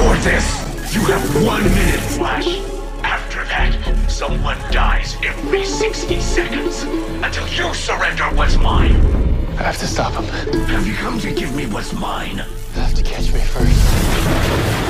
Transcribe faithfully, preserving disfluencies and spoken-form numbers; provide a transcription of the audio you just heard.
For this, you have one minute, Flash. After that, someone dies every sixty seconds. Until you surrender what's mine. I have to stop him. Have you come to give me what's mine? You have to catch me first.